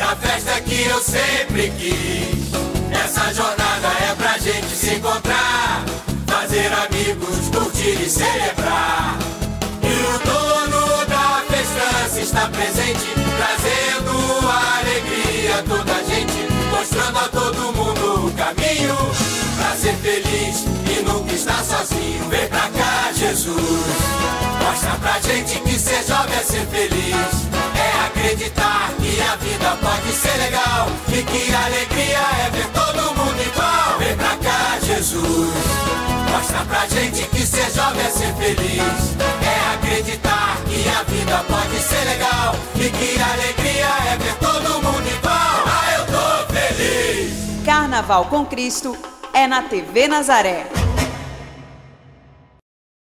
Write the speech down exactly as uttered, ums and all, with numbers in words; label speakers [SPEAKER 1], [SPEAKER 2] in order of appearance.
[SPEAKER 1] essa festa que eu sempre quis. Essa jornada é pra gente se encontrar, fazer amigos, curtir e celebrar. E o dono da festança está presente, trazendo alegria a toda a gente, mostrando a todo mundo o caminho pra ser feliz e nunca estar sozinho. Vem pra cá, Jesus, mostra pra gente que ser jovem é ser feliz, é acreditar que a vida pode ser legal e que a alegria é ver todo mundo igual. Vem pra cá, Jesus, mostra pra gente que ser jovem é ser feliz, é acreditar que a vida pode ser legal e que a alegria é ver todo mundo igual. Ah, eu tô feliz!
[SPEAKER 2] Carnaval com Cristo é na T V Nazaré.